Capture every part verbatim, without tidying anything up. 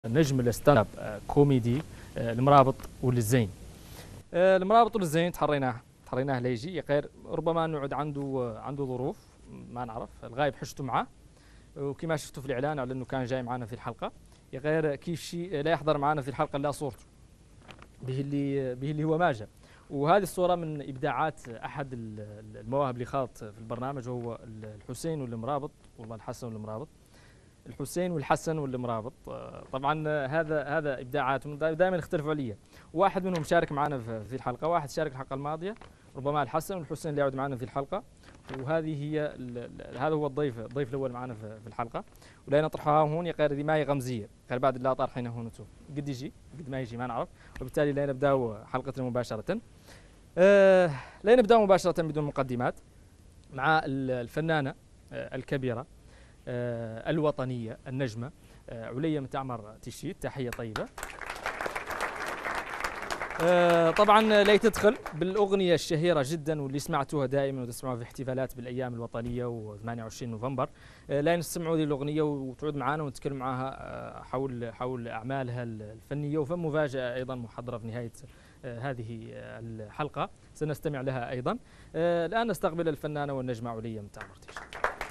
نجم الستاند اب كوميدي المرابط والزين. المرابط والزين تحريناه تحريناه ليجي يقير ربما نعد عنده عنده ظروف ما نعرف الغايب حشته معاه وكما شفتوا في الاعلان على انه كان جاي معنا في الحلقه يغير كيف شيء لا يحضر معنا في الحلقه لا صورته به اللي به اللي هو ما جاء. وهذه الصوره من ابداعات احد المواهب اللي خاض في البرنامج وهو الحسين والمرابط والله الحسن والمرابط الحسين والحسن والمرابط. طبعا هذا هذا ابداعاتهم دائما يختلفوا عليا. واحد منهم شارك معنا في الحلقه، واحد شارك الحلقه الماضيه ربما الحسن، والحسين اللي يعود معنا في الحلقه. وهذه هي هذا هو الضيف الضيف الاول معنا في الحلقه. ولا نطرحها هون يا غير ما هي غمزيه غير بعد لا طرحينه هون قد يجي قد ما يجي ما نعرف. وبالتالي لا نبداو حلقتنا مباشره. أه لا نبداو مباشره بدون مقدمات مع الفنانه الكبيره آه الوطنية النجمة آه عليا متعمر تشيت. تحية طيبة. آه طبعا لا تدخل بالأغنية الشهيرة جدا واللي سمعتوها دائما وتسمعوها في احتفالات بالأيام الوطنية وثمانية وعشرين نوفمبر. آه لا نسمعوا هذه الأغنية وتعود معنا ونتكلم معها آه حول حول أعمالها الفنية. وفم مفاجأة أيضا محضرة في نهاية آه هذه الحلقة سنستمع لها أيضا. آه الآن نستقبل الفنانة والنجمة عليا متعمر تشيت.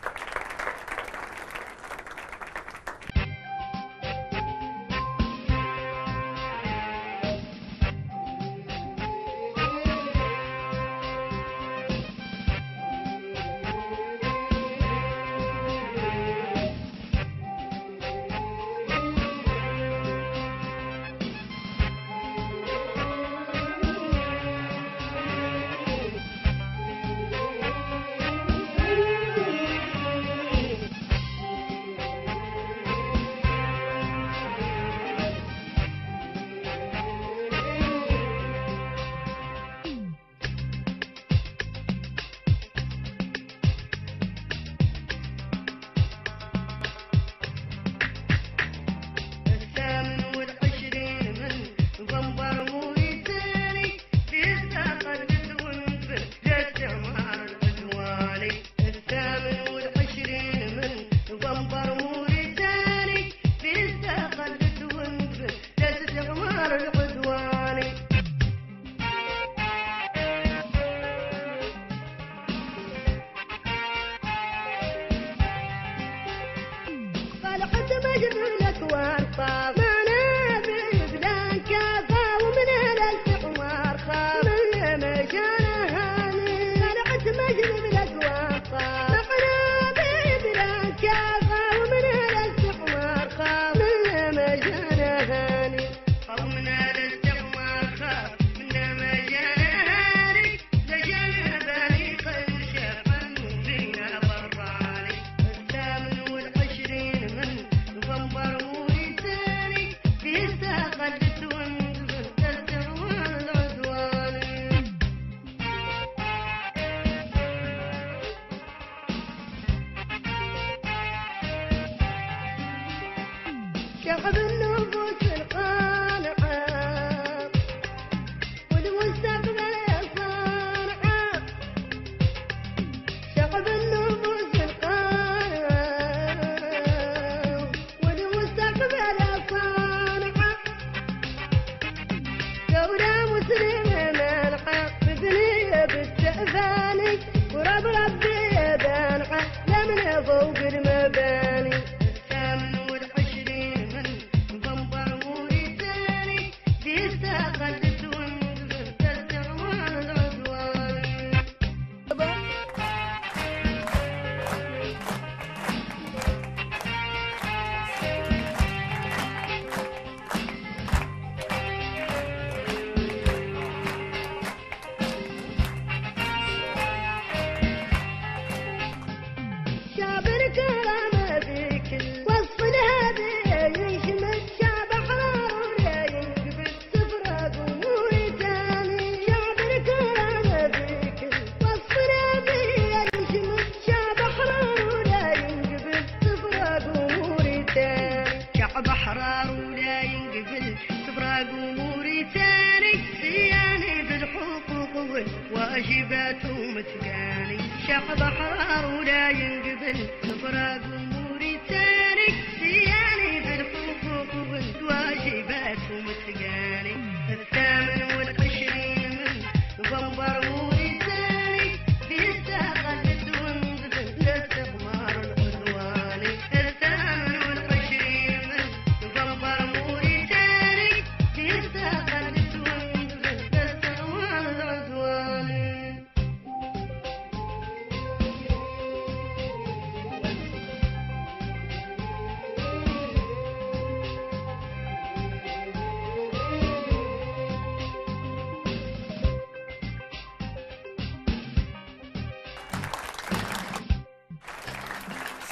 واجباته متقاني شعب حار ولا ينقبل فراق اموري تاني سياني بالحقوق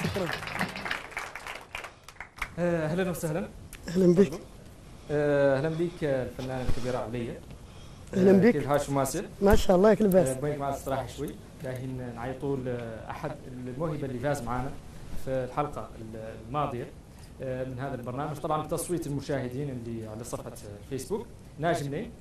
شكرا. اهلا وسهلا. اهلا بك. اهلا بك الفنانه الكبيره عليا. اهلا بك. كيف حالك ماسل؟ ما شاء الله ياك لباس. بغيت مع الاستراحه شوي، باهين نعيطوا لاحد الموهبه اللي فاز معنا في الحلقه الماضيه من هذا البرنامج، طبعا بتصويت المشاهدين اللي على صفحه فيسبوك. ناجي منين؟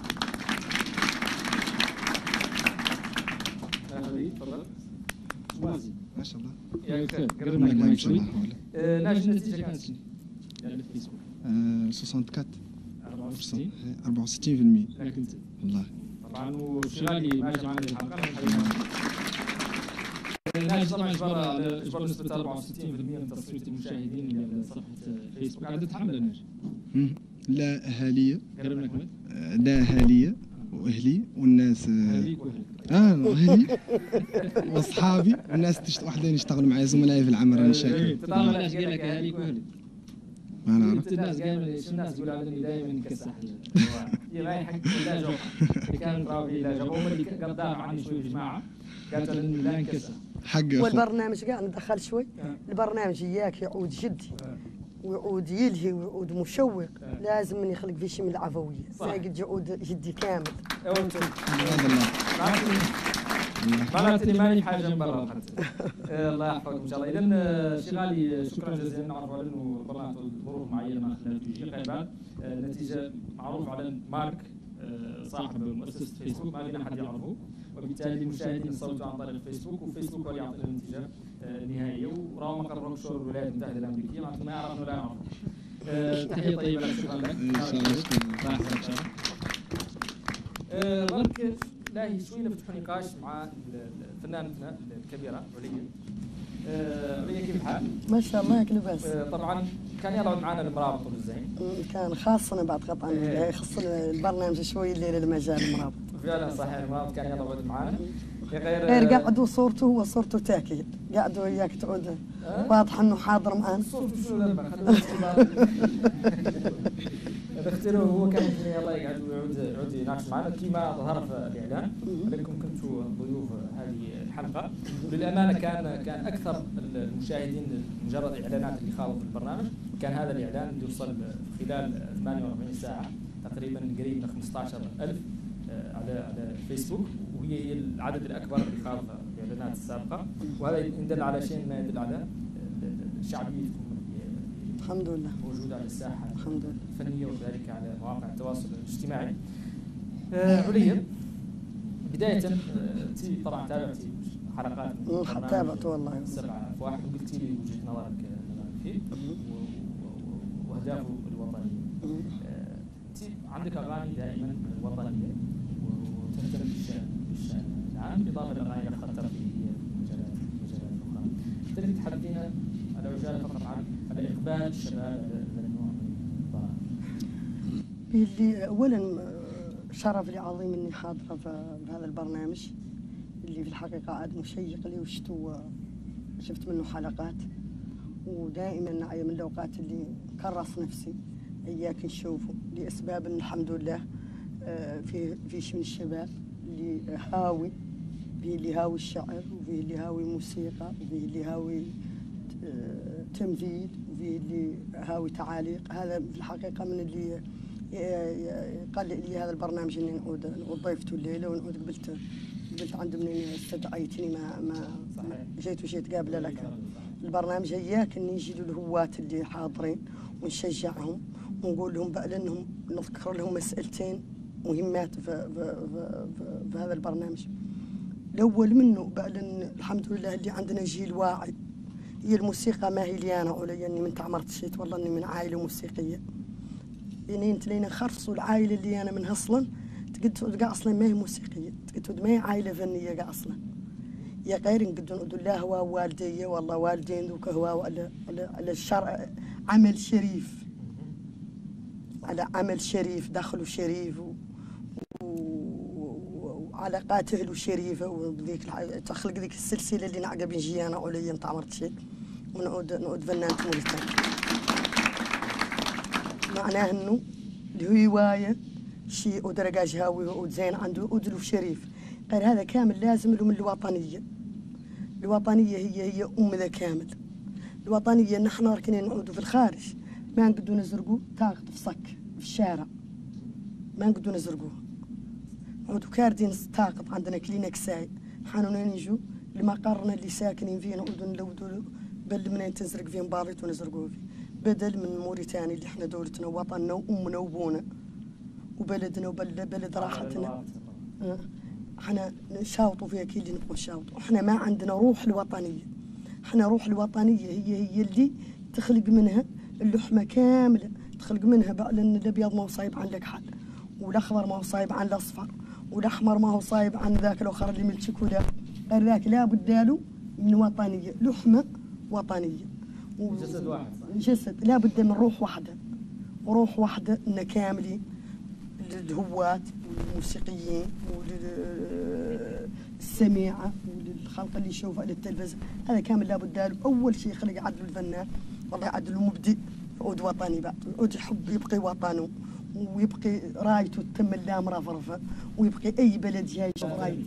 تفضل. موازي ما شاء الله. ياك قربنا لك ان شاء الله. ناجي النتيجه كانت شنو؟ على الفيسبوك. أربعة وستين أربعة وستين بالمئة. لكن انت والله. طبعا وشغالي ما جا معنا الحلقه ناجي طبعا اجبر اجبر نسبه أربعة وستين بالمئة من تصويت المشاهدين اللي على صفحه فيسبوك. قاعده تحمل ناجي؟ لا اهاليه. قربنا كمان؟ لا اهاليه واهلي والناس. اهليك واهلك. اه اهلي واصحابي والناس تشت وحدين يشتغلوا معي زملائي في العمل. انا شاكر. تطلع ايش قال لك اهليك واهلك؟ ما نعرف. الناس قالوا شو الناس يقولوا على اني دائما نكسح هي ما يحق لا جوق اللي كان راوي لا جوق هم اللي قدام عني شوي جماعه قالت اني لا نكسح حق والبرنامج قاعد ندخل شوي. البرنامج اياك يعود جدي ويعود يلهي ويعود مشوق. لازم من يخلق فيه شيء من العفويه ساقد يعود جدي كامل. معناته اني ماني حاجه من برا حتى. الله يحفظكم ان شاء الله. اذا شغالي شكرا جزيلا. نعرف على انه برنامج ظروف معينه ما خلال تجي غير النتيجه معروف على مالك صاحب مؤسسه فيسبوك، ما بين احد يعرفه، وبالتالي المشاهدين صوتوا عن طريق الفيسبوك، وفيسبوك هو اللي يعطينا النتيجه النهائيه، وراهو مقرهم شهور الولايات المتحده الامريكيه، معناته ما يعرف ولا يعرف. تحيه طيبه لك. شكرا لك. ان شاء الله. الله يحفظك ان شاء الله. برك لاهي شوي نفتح نقاش مع فنانتنا الكبيره عليا. عليا كيف الحال؟ ما شاء الله ياك لباس. طبعا كان يلعب معنا المرابط والزين. كان خاصنا بعد قطعا يخص البرنامج شوي الليله المجال المرابط. فعلا صحيح المرابط كان يلعب معنا. غير غير قعدوا صورته هو صورته تاكيد قعدوا وياك تعود واضح انه حاضر معانا. صورته شنو لما خلوه اختاروه هو كان الله يقعد ويعود يعود يناقش معنا كما ظهر في الاعلان، ولكم كنتوا ضيوف هذه الحلقه. للامانه كان كان اكثر المشاهدين مجرد اعلانات اللي خاضوا في البرنامج، كان هذا الاعلان اللي يوصل خلال ثمانية وأربعين ساعه تقريبا قريب من خمسة عشر ألف على على الفيسبوك، وهي العدد الاكبر اللي خاض الاعلانات السابقه، وهذا يدل على شيء ما يدل على شعبيتكم الحمد لله موجوده على الساحه الحمد لله الفنيه وكذلك على مواقع التواصل الاجتماعي. آه عليا بدايه انت طبعا تابعتي حلقات تابعت والله سبعه في واحد وقلتي لي وجهه نظرك فيه واهدافه الوطنيه. انت عندك اغاني دائما وطنيه وتهتم بالشان بالشان العام بالاضافه للاغاني الترفيهيه والمجالات المجالات الاخرى. تقدري تحدثينا على عجاله فقط عن على اقبال الشباب على النوع من البرامج؟ اللي اولا شرف لي عظيم اني حاضره في هذا البرنامج اللي في الحقيقه عاد مشيق لي وشفتوا شفت منه حلقات، ودائما نعي من الاوقات اللي كرس نفسي اياك نشوفه لاسباب الحمد لله في فيش من الشباب اللي هاوي، فيه اللي هاوي الشعر، وفيه اللي هاوي موسيقى، وفيه اللي هاوي تمثيل، وفيه اللي هاوي تعاليق. هذا في الحقيقه من اللي يقلق لي هذا البرنامج اني نعود نعود ضيفته الليله ونعود قبلت قبلت عند منين استدعيتني ما ما جيت وجيت قابله لك. البرنامج هياك اني يجي الهواة اللي حاضرين ونشجعهم ونقول لهم بقى لانهم نذكر لهم مسألتين مهمات في, في, في, في, في هذا البرنامج. الاول منه بقى لان الحمد لله اللي عندنا جيل واعي. هي الموسيقى ما هي لي انا علي اني من تعمرت شيت والله اني من عائله موسيقيه. يعني انت لين خرصوا العائله اللي انا منها اصلا تقد كاع اصلا ما هي موسيقيه، تقد ما هي عائله فنيه كاع اصلا. يا غير نقدر نقول لا هو والدي والله والدين دوك هو على على الشرع عمل شريف، على عمل شريف دخلوا شريف وعلاقات اهله شريفه، وذيك تخلق ذيك السلسله اللي نعقب نجي انا عليا نتاع عمرت شيء ونعود نعود فنانة مولتان. معناه انه الهوايه شيء ودرجاج هاوي وزين عنده ودلو شريف. غير هذا كامل لازم له من الوطنيه. الوطنيه هي هي ام ذا كامل. الوطنيه نحن راكنين نعودوا في الخارج ما نقدروا نزرقوا تاخذ في صك في الشارع ما نقدروا نزرقوه نعودوا كاردين تاخذ عندنا كلينكساي حانونا نيجوا لمقرنا اللي ساكنين فيه نعودوا نلودوا بل منين تنزرق فيه مباريت ونزرقوه فيه بدل من موريتانيا اللي احنا دولتنا ووطننا وامنا وابونا وبلدنا وبلد بلد راحتنا احنا نشاوطوا فيها كي اللي نبغوا نشاوطوا احنا ما عندنا روح الوطنيه احنا روح الوطنيه هي هي اللي تخلق منها اللحمه كامله تخلق منها بقى لان الابيض ما هو صايب عن لك حل والاخضر ما هو صايب عن الاصفر والاحمر ما هو صايب عن ذاك الاخر اللي من الشوكولا غير ذاك لابد له من وطنيه لحمه وطنيه جسد واحد جسد لابد من روح واحده وروح واحده إن كاملين للهواة والموسيقيين وللسميعة وللخلق اللي يشوفها للتلفزيون هذا كامل لابد له أول شيء خلق يعدل الفنان والله يعدل المبدع يعود وطني بعد يعود يحب يبقي وطنه ويبقي رايته تتم لا مرفرفة ويبقي أي بلد جاي يشوف رايته.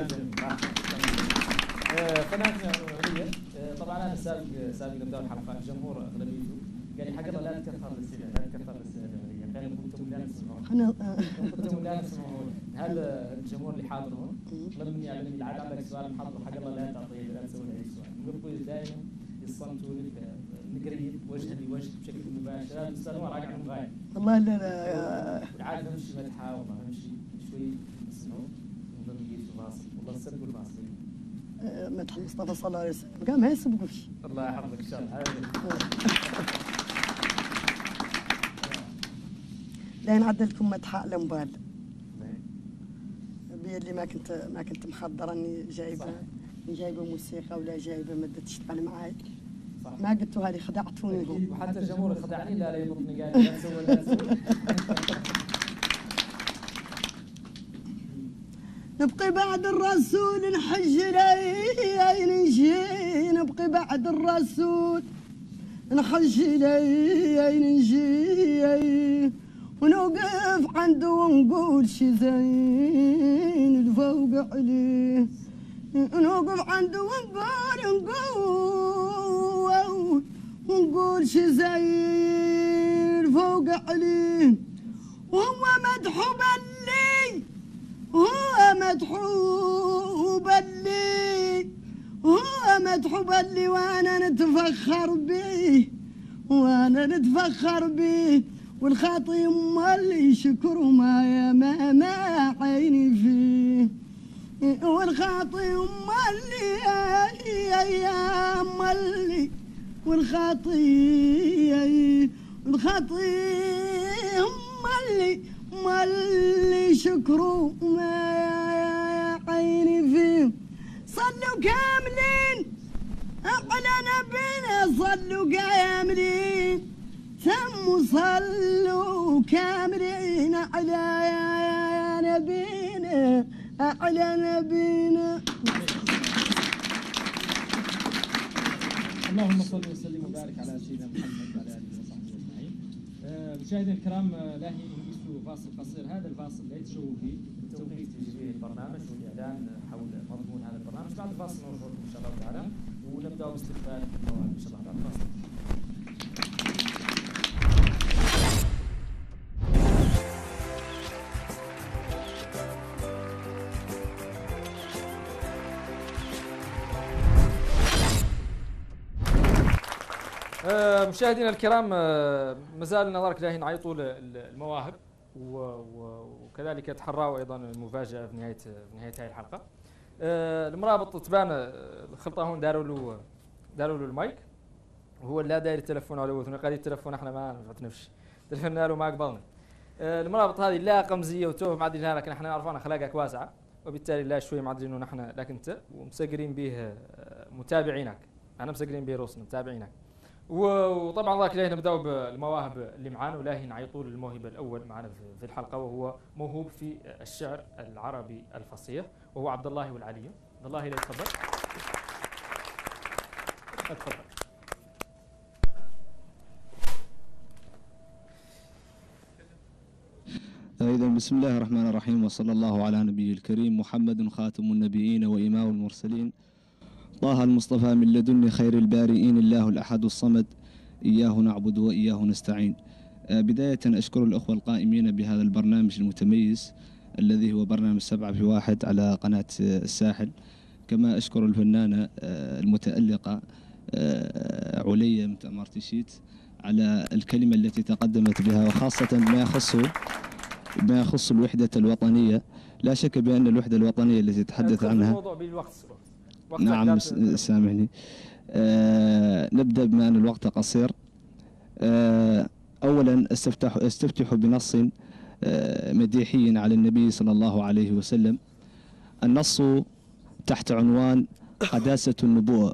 قناتنا الأغنية طبعا أنا سابق سابق نبدأ الحلقة الجمهور أغلبيته قال لي حق لا تكثر الأسئلة لا تكثر الأسئلة قال كنتم لا تسمعون كنتم لا تسمعون هذا الجمهور اللي حاضر هون طلب مني يعني العاد عندك سؤال محضر حق الله لا تعطيه لا تسوي أي سؤال نقول دائما يصمتوا لك نقريب وجها لوجه بشكل مباشر هذا الأستاذ ما راجع عنهم غاية والله لا لا العاد نمشي مدحة والله نمشي شوي نسمعوا ونظل نجيب في الفاصل والله سبقوا الفاصل مدح مصطفى صلى الله عليه وسلم قام ما يسبقوش الله يحفظك ان شاء الله لا نعدل لكم مدح على مبال اللي ما كنت ما كنت محضره اني جايبه جايبه موسيقى ولا جايبه ماده تشتغل معاي ما قلتوها لي خدعتوني وحتى الجمهور خدعني لا لا يضبطني قال لا تسوي لا تسوي نبقي بعد الرسول نحج لي نجي نبقي بعد الرسول نحج لي نجي ونوقف عنده ونقول شي زين الفوق عليه نوقف عنده ونقول نقول ونقول شي زين الفوق عليه وهو مدحوب لي هو مدحوب لي هو مدحوب لي وانا نتفخر به وانا نتفخر به والخاطي اللي شكر ما يا ما ما عيني فيه والخاطي اللي يا اللي والخاطي والخاطي اللي اللي شكروا ما عيني فيه صلوا كاملين على نبينا صلوا كاملين تم صلوا كاملين على نبينا على نبينا اللهم صل وسلم وبارك على سيدنا محمد وعلى اله وصحبه اجمعين. مشاهدينا الكرام لاهي نجلسوا فاصل قصير هذا الفاصل لا يتشوفوا فيه التوقيت تجربه البرنامج والاعلان حول مضمون هذا البرنامج بعد الفاصل نرجعكم ان شاء الله تعالى ونبدا باستقبال المواهب ان شاء الله بعد الفاصل. مشاهدينا الكرام ما زال نظرك لاهي نعيطوا للمواهب وكذلك تحراوا ايضا المفاجاه في نهايه في نهايه هذه الحلقه. المرابط تبان الخلطه هون داروا له داروا له المايك وهو لا داير التلفون على وثنا قاعد التلفون احنا ما نفتنفش تلفنا له ما قبلنا. المرابط هذه لا قمزيه وتوه معدلينها لكن احنا نعرف انا اخلاقك واسعه وبالتالي لا شوي معدلينه نحن لكن انت ومسقرين به متابعينك انا مسقرين به روسنا متابعينك. وطبعا ذاك لاهي نبداو بالمواهب اللي معانا ولاهي نعيطوا للموهب الاول معنا في الحلقه وهو موهوب في الشعر العربي الفصيح وهو عبد الله والعلي. عبد الله لا يتفضل. تفضل. إذا بسم الله الرحمن الرحيم وصلى الله على نبي الكريم محمد خاتم النبيين وإمام المرسلين طه المصطفى من لدن خير البارئين، الله الأحد الصمد، إياه نعبد وإياه نستعين. بداية أشكر الأخوة القائمين بهذا البرنامج المتميز الذي هو برنامج سبعة في واحد على قناة الساحل. كما أشكر الفنانة المتألقة عليا متأمرتشيت على الكلمة التي تقدمت بها، وخاصة ما يخص ما يخص الوحدة الوطنية. لا شك بأن الوحدة الوطنية التي تتحدث عنها الموضوع بالوقت. نعم سامحني. آه نبدأ بما أن الوقت قصير. آه أولا استفتح استفتح بنص آه مديحي على النبي صلى الله عليه وسلم. النص تحت عنوان قداسة النبوة،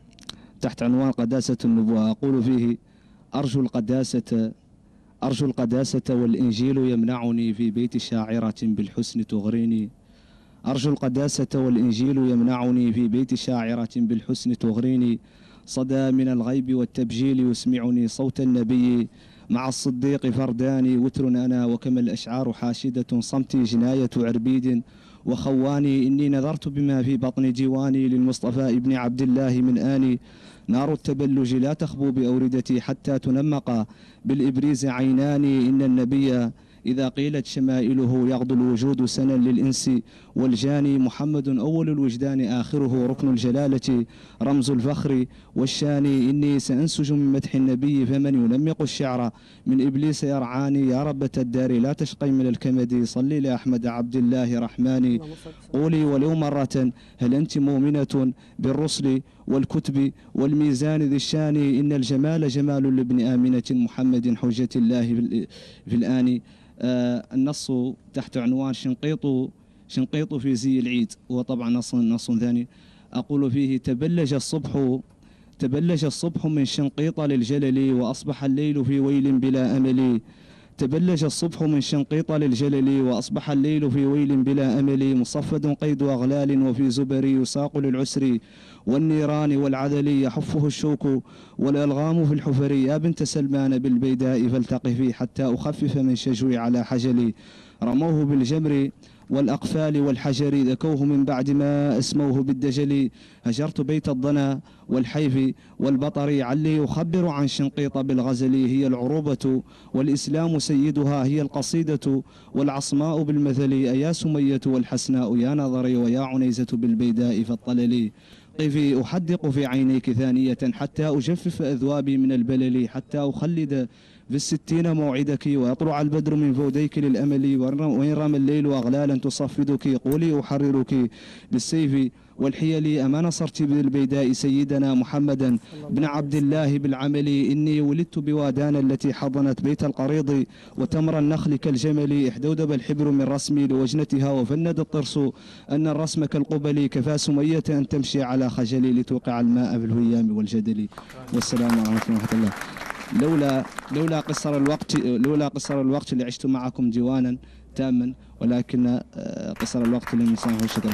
تحت عنوان قداسة النبوة. أقول فيه: أرجو القداسة أرجو القداسة والإنجيل يمنعني في بيت شاعرة بالحسن تغريني. أرجو القداسة والإنجيل يمنعني في بيت شاعرة بالحسن تغريني. صدى من الغيب والتبجيل يسمعني صوت النبي، مع الصديق فرداني وتر أنا وكما الأشعار حاشدة صمتي جناية عربيد وخواني. إني نذرت بما في بطن ديواني للمصطفى ابن عبد الله من آني. نار التبلج لا تخبو بأوردتي حتى تنمق بالإبريز عيناني. إن النبي إذا قيلت شمائله يغدو الوجود سنا للإنس والجاني. محمد أول الوجدان آخره ركن الجلالة رمز الفخر والشاني. إني سأنسج من مدح النبي فمن ينمق الشعر من إبليس يرعاني. يا ربة الدار لا تشقي من الكمد صلي لأحمد عبد الله رحماني. قولي ولو مرة هل أنت مؤمنة بالرسل والكتب والميزان ذي الشان. إن الجمال جمال لابن آمنة محمد حجة الله في الآن. آه النص تحت عنوان شنقيط شنقيط في زي العيد، وطبعا نص نص ثاني أقول فيه: تبلج الصبح تبلج الصبح من شنقيط للجلل وأصبح الليل في ويل بلا أمل. تبلج الصبح من شنقيط للجلل وأصبح الليل في ويل بلا أمل. مصفد قيد أغلال وفي زبر يساق للعسر والنيران والعذل يحفه الشوك والألغام في الحفر. يا بنت سلمان بالبيداء فالتقفي حتى أخفف من شجوي على حجلي. رموه بالجمر والأقفال والحجر ذكوه من بعد ما أسموه بالدجل. هجرت بيت الضنا والحيف والبطر علي يخبر عن شنقيط بالغزل. هي العروبة والإسلام سيدها، هي القصيدة والعصماء بالمثل. أيا سمية والحسناء يا نظري ويا عنيزة بالبيداء فالطلل. قفي أحدق في عينيك ثانية حتى أجفف أذوابي من البلل. حتى أخلد في الستين موعدك ويطلع البدر من فوديك للأمل. وإن رمى الليل أغلالا تصفدك قولي أحررك بالسيف والحيل. أما نصرت بالبيداء سيدنا محمدا بن عبد الله بالعمل. إني ولدت بوادان التي حضنت بيت القريض وتمر النخل كالجمل. احدودب الحبر من رسمي لوجنتها وفند الطرس أن الرسم كالقبل. كفى سمية أن تمشي على خجلي لتوقع الماء في الهيام والجدل. والسلام عليكم ورحمة الله. لولا لولا قصر الوقت لولا قصر الوقت لعشت معكم ديوانا تاما، ولكن قصر الوقت لم يسمح. شكرا.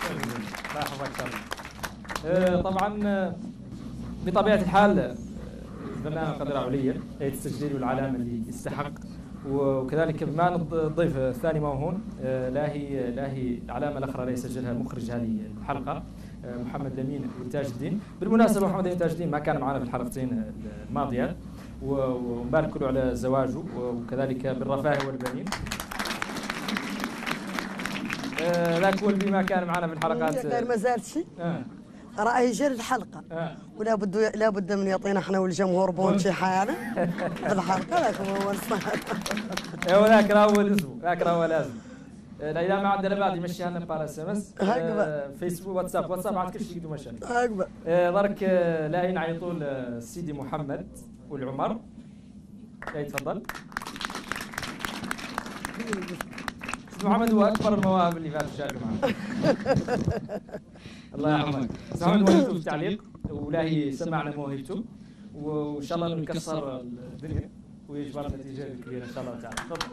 طبعا بطبيعه الحال الفنانه قدر عليا هي التسجيل والعلامه اللي يستحق، وكذلك بما ان الضيف الثاني ما هو هون لا هي لا هي العلامه الاخرى اللي يسجلها مخرج هذه الحلقه محمد لمين وتاج الدين. بالمناسبه محمد لمين وتاج الدين ما كان معنا في الحلقتين الماضيات، ونبارك له على زواجه وكذلك بالرفاه والبنين. ذاك هو اللي ما كان معنا في الحلقات. غير ما زال شيء آه. رأي جرد الحلقة آه. ولا بد لا بد من يعطينا احنا والجمهور بون شي حاجه في الحلقه. لكن هو ايوه ذاك راه هو الاسبوع، ذاك راه هو لازم. لا ما عندنا بعد يمشيها لنا بار اس ام اس فيسبوك واتساب واتساب عاد كل شيء يقدروا مشان هكذا. درك لا ينعيطوا لسيدي محمد والعمر. يتفضل. سيدي محمد هو اكبر المواهب اللي فاتت شاركوا معنا. الله يحفظك. سامحوا موهبته في التعليق ولاهي سمعنا موهبته، وان شاء الله نكسر الدنيا ويجبر نتيجه كبيره ان شاء الله تعالى. تفضل.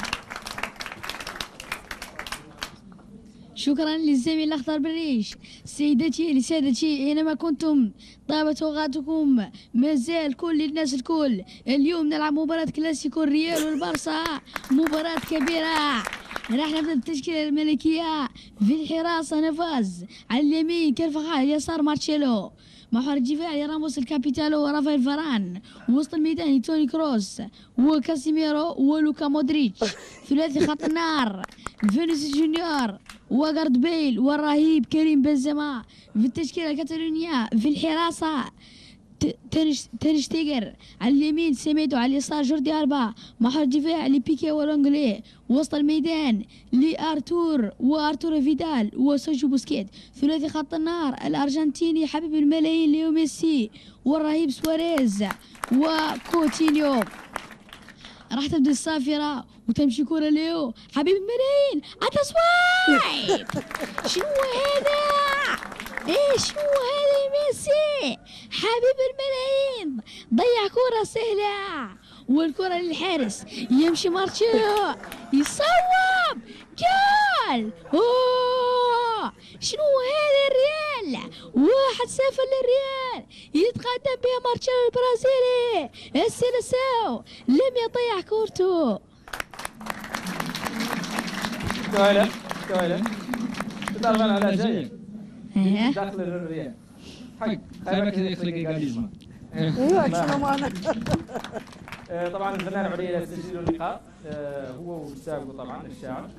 شكرا للزميل الأخضر بالريش. سيدتي لسادتي أينما كنتم طابت أوقاتكم. ما زال كل الناس الكل اليوم نلعب مباراة كلاسيكو الريال والبارسا، مباراة كبيرة راح نبدا بالتشكيله الملكيه. في الحراسه نفاز، على اليمين كارفاخال، على اليسار مارتشيلو، محور الدفاع راموس الكابيتالو ورافائيل فاران، وسط الميدان توني كروس وكاسيميرو ولوكا مودريتش، ثلاثي خط النار فينيسيوس جونيور وغارد بيل والرهيب كريم بنزيما. في التشكيله الكاتالونيه في الحراسه تيرشتيغر، على اليمين سيميدو، على اليسار جوردي ألبا، محور الدفاع لبيكي ولونغلي، وسط الميدان لارتور وارتور فيدال وسيرجيو بوسكيت، ثلاثي خط النار الارجنتيني حبيب الملايين ليو ميسي والرهيب سواريز وكوتينيو. راح تبدا الصافره وتمشي كره ليو حبيب الملايين، عطى سوايب. شنو هذا؟ ايه شنو هذا يا ميسي؟ حبيب الملايين ضيع كرة سهلة والكرة للحارس، يمشي مارتشيلو يصوب جول. اوه شنو هذا؟ الريال واحد صفر للريال، يتقدم بها مارتشيلو البرازيلي. السيلساو لم يضيع كورته. كويلة كويلة تتعرفين على جاي داخل الريال حق خايبك يخلق ايجاليزم. طبعا الفنان علي تسجيل اللقاء هو وسابقه طبعا الشاعر.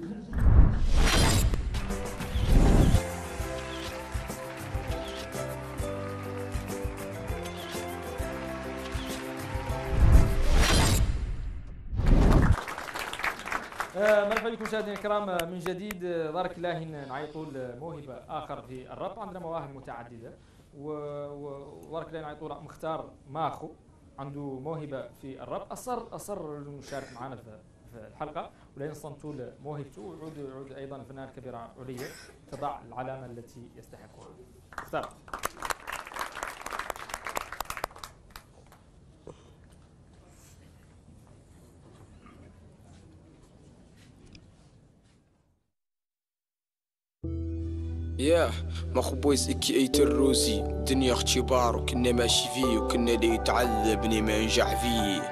مرحبا بكم مشاهدينا الكرام من جديد. بارك الله نعيطوا لموهبه اخر في الراب، عندنا مواهب متعدده وبارك الله نعيطوا مختار ماخو عنده موهبه في الراب، اصر اصر انه يشارك معنا في الحلقه ولين صنتوا له موهبته، ويعود يعود ايضا الفنانه الكبيره عليا تضع العلامه التي يستحقها. مختار. ياه ماخو بويز اكي اي تروزي، الدنيا اختبار وكنا ماشي فيه وكنا اللي يتعذبني ما ننجح فيه.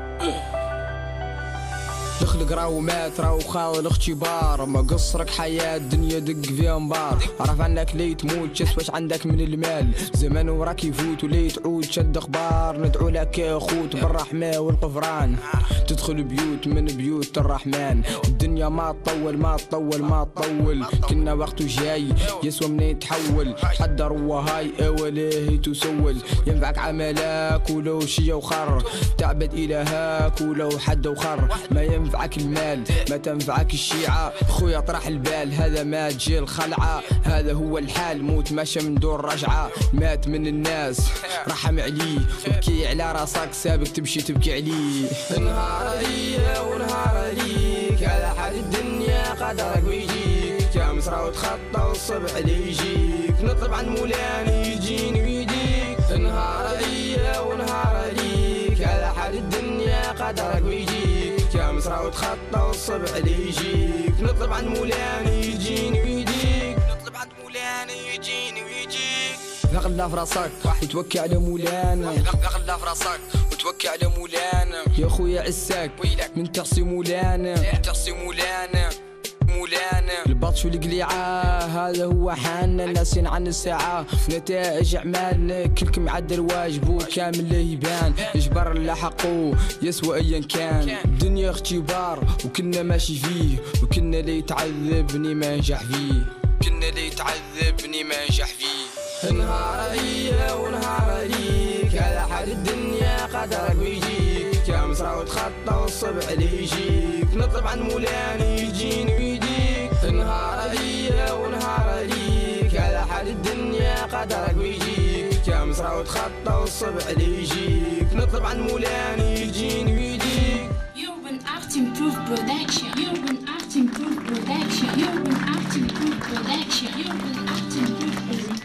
الخلق راهو مات راهو خاوي الاختبار، ما قصرك حياة الدنيا دق فيها مبار، عرف عنك لي تموت شس واش عندك من المال، زمان وراك يفوت ولي تعود شد اخبار، ندعو لك يا خوت بالرحمة والغفران، تدخل بيوت من بيوت الرحمن، الدنيا ما تطول ما تطول ما تطول، كنا وقته جاي يسوى من يتحول، حضر وهاي اوليه تسول، ينفعك عملك ولو شي وخر، تعبد الهك ولو حد وخر، ما ينفع تنفعك المال ما تنفعك الشيعة، خويا طرح البال هذا ما تجي الخلعة، هذا هو الحال موت ماشى من دور رجعة، مات من الناس رحم عليه وبكي على راسك سابق تمشي تبكي عليه، نهار عليا ونهار عليك هذا حال الدنيا قدرك ويجيك، يا مصرا وتخطى والصبح اللي يجيك، نطلب عن مولانا يجيني ويجيك، نهار عليا ونهار عليك هذا حال الدنيا قدرك ويجيك، يا مصرا وتخطى والصبح اللي يجيك، نطلب عن مولانا يجيني ويجيك، نطلب عن مولانا يجيني ويجيك، غلا في راسك وتوكي على مولانا، غلا في راسك وتوكي على مولانا، يا خويا عساك من تحصي مولانا، من تحصي مولانا مولانا، البطش والقليعة هذا هو حالنا، ناسين عن الساعة نتائج أعمالنا، كلكم معدل واجبه كامل له يبان، يجبر اللي حقه يسوى أيا كان، الدنيا اختبار وكنا ماشي فيه، وكنا اللي يتعذبني ما ينجح فيه، كنا اللي يتعذبني ما ينجح فيه، نهار عليا ونهار عليك هذا حال الدنيا قدرك ويجيك، يا مصرا وتخطى والصبح اللي يجيك، نطلب عن مولانا يجيني ويجيك، نهار عليا ونهار عليك هذا حال الدنيا قدرك ويجيك، يا مصرا وتخطى والصبح اللي يجيك، نطلب عن مولانا يجيني ويجيك. Urban Art Improved Production. Urban Art Improved Production. Urban Art Improved Production. Urban Art Improved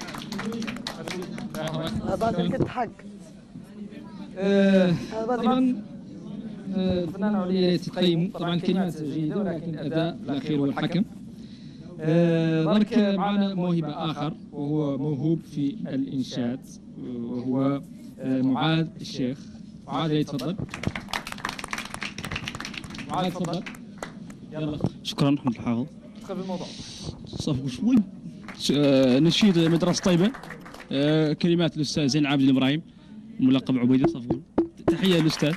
Production. هذا كنت حق. طبعا الفنان عليا تقيم طبعا كلمات جيده ولكن الاداء الاخير هو الحكم. ذلك معنا موهبه اخر وهو موهوب في الانشاد وهو معاذ الشيخ. معاذ يتفضل. معاذ تفضل. يلا شكرا محمد الحافظ. ادخل بالموضوع. صفقوا شوي. آه، نشيد مدرسة طيبة. آه، كلمات الأستاذ زين العابدين إبراهيم ملقب عبيدة. صفقوا. تحية للأستاذ.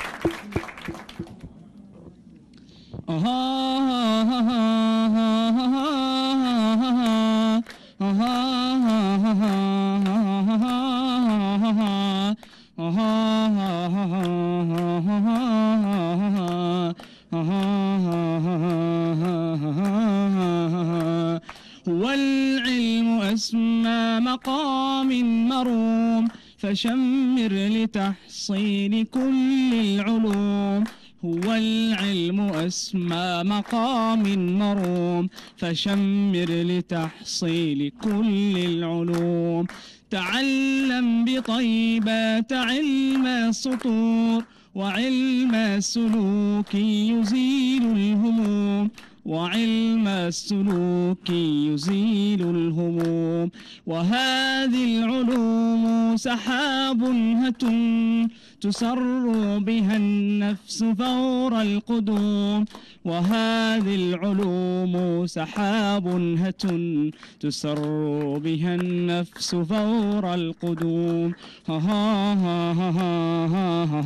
والعلم أسمى مقام مروم فشمر لتحصيل كل العلوم. هو العلم أسمى مقام مروم فشمر لتحصيل كل العلوم. تعلم بطيبات علم السطور وعلم السلوك يزيل الهموم. وعلم السلوك يزيل الهموم. وهذه العلوم سحاب هتم تسر بها النفس فور القدوم. وهذه العلوم سحاب هتم تسر بها النفس فور القدوم. ها ها ها ها ها ها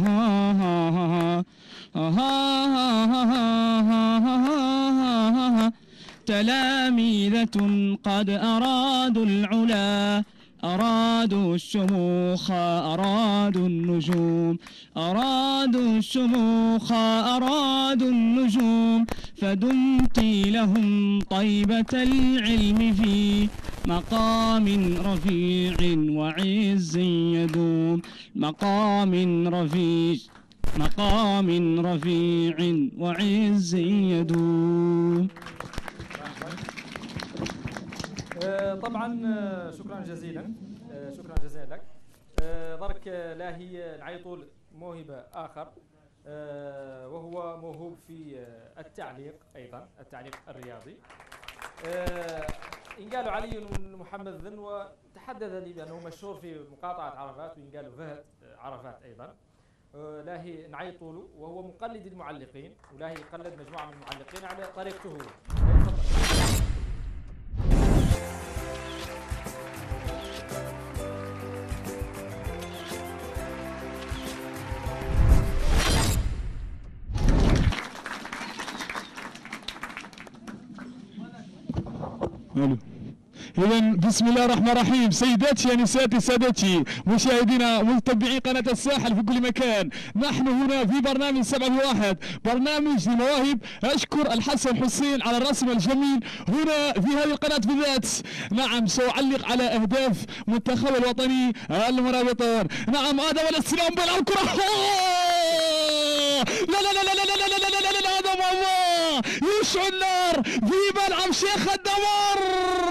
ها ها. تلاميذة قد أرادوا العلا أرادوا الشموخ أرادوا النجوم. أرادوا الشموخ أرادوا النجوم. فدمت لهم طيبة العلم في مقام رفيع وعز يدوم. مقام رفيع مقام رفيع وعز يدوم. طبعا شكرا جزيلا. شكرا جزيلا لك. درك لاهي نعيطوا موهبة آخر وهو موهوب في التعليق أيضا التعليق الرياضي. إن قالوا علي محمد ذنوة تحدث لي بأنه مشهور في مقاطعة عرفات، وإن قالوا فهد عرفات أيضا. لاهي نعيطوا له وهو مقلد المعلقين، ولاهي يقلد مجموعة من المعلقين على طريقته. الو. إذا بسم الله الرحمن الرحيم. سيداتي نساتي سادتي مشاهدينا متابعي قناة الساحل في كل مكان، نحن هنا في برنامج سبعة بواحد، برنامج لمواهب. أشكر الحسن حسين على الرسم الجميل هنا في هذه القناة بالذات. نعم سأعلق على أهداف منتخب الوطني المرابطون. نعم هذا والاستلام بيلعب كرة. لا لا لا لا لا لا لا لا لا لا لا هذا الله يشعل النار في ملعب شيخ الدمر.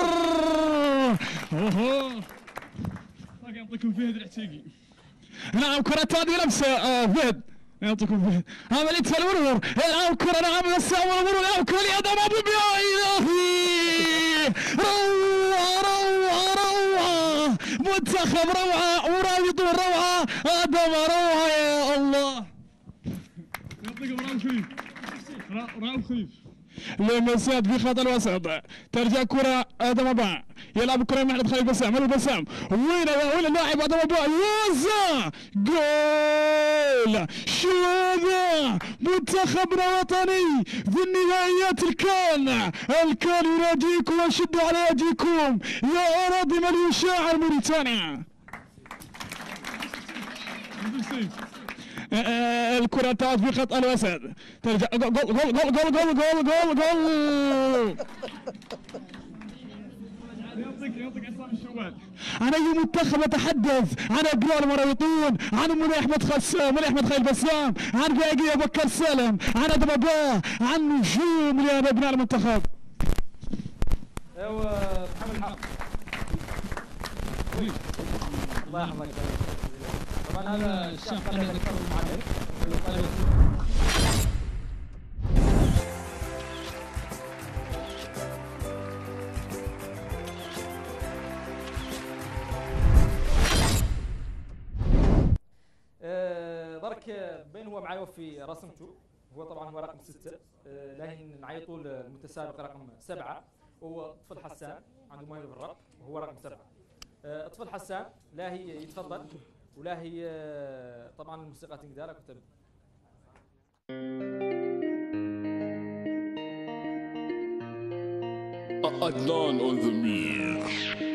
اوه يعطيكم فهد العتيقي. نعم كرة هذه لمسة فهد يعطيكم فهد. عملية الورور يلعب كرة. نعم بسام الورور يلعب كرة لآدم أبو يا إلهي. روعة روعة روعة منتخب روعة مرابطون روعة آدم روعة يا الله. يعطيكم رام خفيف رام خفيف. لمسات في خط الوسط ترجع كرة آدم أبا يلعب كرة مع خالد بسام. البسام وين وين اللاعب آدم أبا يوزع جول. شو هذا منتخبنا وطني في النهائيات. الكان الكان يناديكم وشدوا على يديكم يا أراضي من يشاعر موريتانيا. الكرة تعود في خط الوسط ترجع جول جول جول جول جول جول جول جول. يعطيك يعطيك عصام الشوال. عن اي منتخب اتحدث؟ عن ابناء المرابطون، عن منى احمد خسام، منى احمد خالد بسام، عن باقي بكر سالم، عن ادم اباه، عن نجوم لابناء المنتخب. ايوه محمد حق. الله يحفظك. طبعا هذا الشاب قال لك المعلم. برك بين هو معايا في رسمته هو طبعا هو رقم ستة. آه لاهي نعيطوا المتسابق رقم سبعة هو طفل حسان عنده موهبة في الرق وهو رقم سبعة. آه طفل حسان لاهي يتفضل ولاهي آه طبعا الموسيقى تنقدر كتب. Adnan on the mix.